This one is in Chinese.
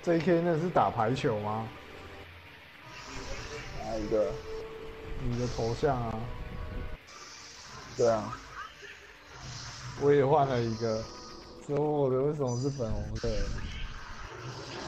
JK 那是打排球吗？ 哪一个？ 你的头像啊， 对啊， 我也换了一个，之后我的为什么是粉红色的？